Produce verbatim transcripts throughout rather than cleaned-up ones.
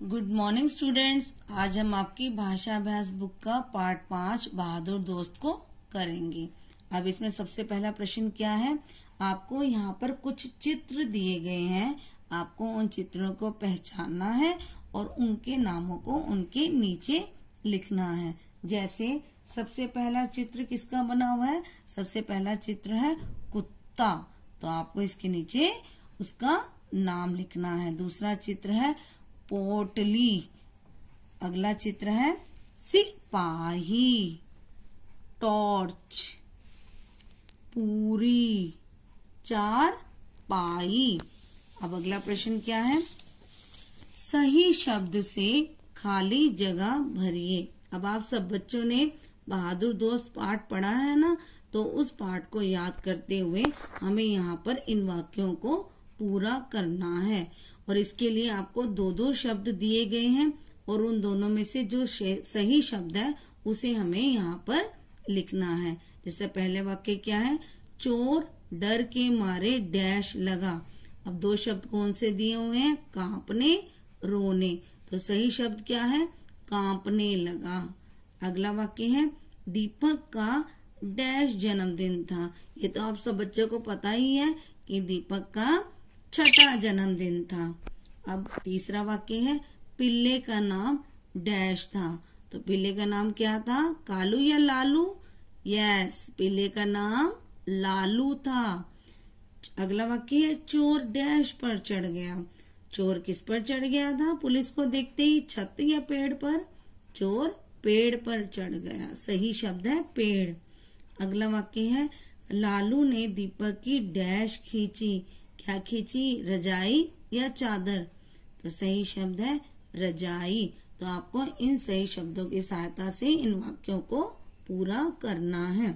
Good morning students. आज हम आपकी भाषा अभ्यास बुक का पार्ट पांच बहादुर दोस्त को करेंगे। अब इसमें सबसे पहला प्रश्न क्या है, आपको यहाँ पर कुछ चित्र दिए गए हैं, आपको उन चित्रों को पहचानना है और उनके नामों को उनके नीचे लिखना है। जैसे सबसे पहला चित्र किसका बना हुआ है, सबसे पहला चित्र है कुत्ता, तो आपको इसके नीचे उसका नाम लिखना है। दूसरा चित्र है पोटली, अगला चित्र है सिपाही, टॉर्च, पूरी, चार पाई। अब अगला प्रश्न क्या है, सही शब्द से खाली जगह भरिए। अब आप सब बच्चों ने बहादुर दोस्त पाठ पढ़ा है ना, तो उस पाठ को याद करते हुए हमें यहाँ पर इन वाक्यों को पूरा करना है। और इसके लिए आपको दो दो शब्द दिए गए हैं और उन दोनों में से जो सही शब्द है उसे हमें यहाँ पर लिखना है। जैसे पहले वाक्य क्या है, चोर डर के मारे डैश लगा। अब दो शब्द कौन से दिए हुए हैं, कांपने, रोने, तो सही शब्द क्या है, कांपने लगा। अगला वाक्य है दीपक का डैश जन्मदिन था। ये तो आप सब बच्चों को पता ही है कि दीपक का छठा जन्मदिन था। अब तीसरा वाक्य है पिल्ले का नाम डैश था, तो पिल्ले का नाम क्या था, कालू या लालू? यस, पिल्ले का नाम लालू था। अगला वाक्य है चोर डैश पर चढ़ गया। चोर किस पर चढ़ गया था पुलिस को देखते ही, छत या पेड़ पर? चोर पेड़ पर चढ़ गया, सही शब्द है पेड़। अगला वाक्य है लालू ने दीपक की डैश खींची। क्या खींची, रजाई या चादर? तो सही शब्द है रजाई। तो आपको इन सही शब्दों की सहायता से इन वाक्यों को पूरा करना है।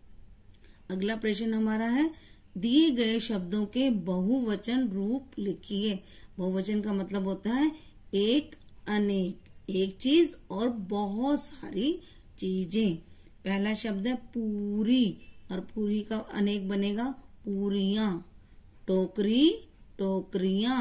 अगला प्रश्न हमारा है दिए गए शब्दों के बहुवचन रूप लिखिए। बहुवचन का मतलब होता है एक, अनेक, एक चीज और बहुत सारी चीजें। पहला शब्द है पूरी, और पूरी का अनेक बनेगा पूरियां। टोकरी, टोकरियां,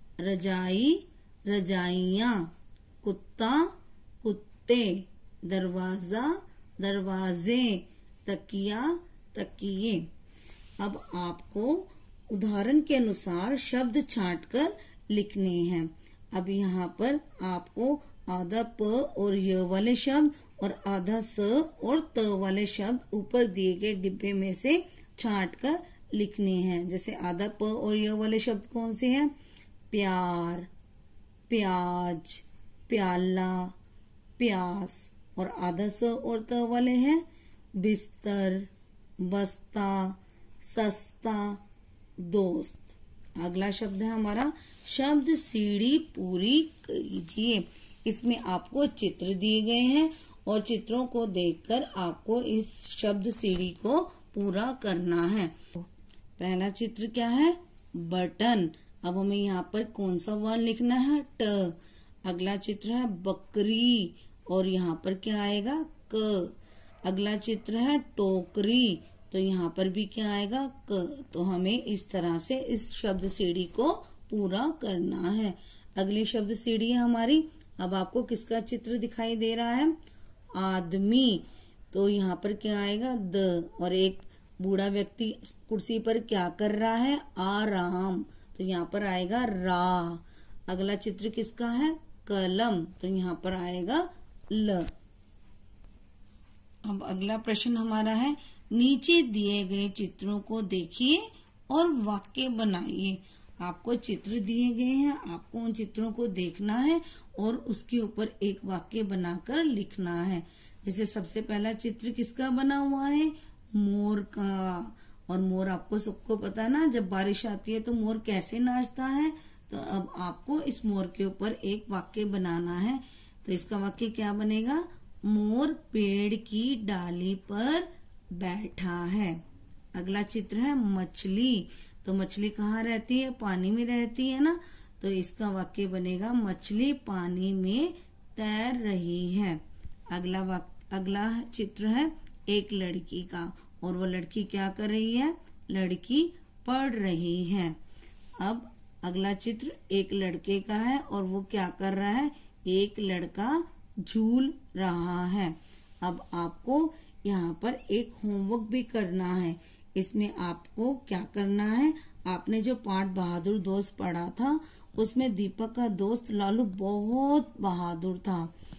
रजाई, रजाइयां, कुत्ता, कुत्ते, दरवाजा, दरवाजे, तकिया, तकिए। अब आपको उदाहरण के अनुसार शब्द छांटकर लिखने हैं। अब यहाँ पर आपको आधा प और य वाले शब्द और आधा स और त वाले शब्द ऊपर दिए गए डिब्बे में से छांटकर लिखने हैं। जैसे आधा प और य वाले शब्द कौन से हैं, प्यार, प्याज, प्याला, प्यास, और आधा स और त वाले हैं बिस्तर, बस्ता, सस्ता, दोस्त। अगला शब्द है हमारा शब्द सीढ़ी पूरी कीजिए। इसमें आपको चित्र दिए गए हैं और चित्रों को देखकर आपको इस शब्द सीढ़ी को पूरा करना है। पहला चित्र क्या है, बटन। अब हमें यहाँ पर कौन सा वर्ण लिखना है, ट। अगला चित्र है बकरी और यहाँ पर क्या आएगा, क। अगला चित्र है टोकरी, तो यहाँ पर भी क्या आएगा, क। तो हमें इस तरह से इस शब्द सीढ़ी को पूरा करना है। अगली शब्द सीढ़ी है हमारी। अब आपको किसका चित्र दिखाई दे रहा है, आदमी, तो यहाँ पर क्या आएगा, द। और एक बूढ़ा व्यक्ति कुर्सी पर क्या कर रहा है, आराम, तो यहाँ पर आएगा रा। अगला चित्र किसका है, कलम, तो यहाँ पर आएगा ल। अब अगला प्रश्न हमारा है नीचे दिए गए चित्रों को देखिए और वाक्य बनाइए। आपको चित्र दिए गए हैं, आपको उन चित्रों को देखना है और उसके ऊपर एक वाक्य बनाकर लिखना है। जैसे सबसे पहला चित्र किसका बना हुआ है, मोर का। और मोर आपको सबको पता है ना, जब बारिश आती है तो मोर कैसे नाचता है। तो अब आपको इस मोर के ऊपर एक वाक्य बनाना है। तो इसका वाक्य क्या बनेगा, मोर पेड़ की डाली पर बैठा है। अगला चित्र है मछली, तो मछली कहाँ रहती है, पानी में रहती है ना, तो इसका वाक्य बनेगा मछली पानी में तैर रही है। अगला वाक्य अगला चित्र है एक लड़की का, और वो लड़की क्या कर रही है, लड़की पढ़ रही है। अब अगला चित्र एक लड़के का है और वो क्या कर रहा है, एक लड़का झूल रहा है। अब आपको यहाँ पर एक होमवर्क भी करना है। इसमें आपको क्या करना है, आपने जो पाठ बहादुर दोस्त पढ़ा था उसमें दीपक का दोस्त लालू बहुत बहादुर था।